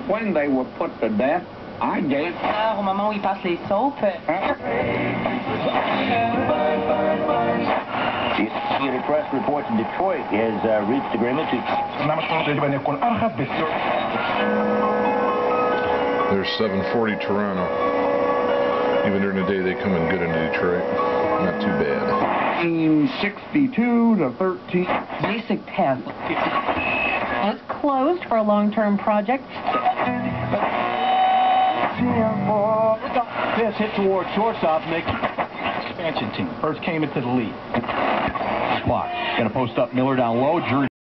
when they were put to death, I guess. Au moment où ils passent les soaps. The Associated Press reports in Detroit has reached agreement to... There's 740 Toronto. Even during the day, they come in good into Detroit. Not too bad. 62 to 13. Basic test. It's closed for a long-term project. This hit toward shortstop, Nick. Expansion team first came into the lead. Clock. Going to post up Miller down low. Jury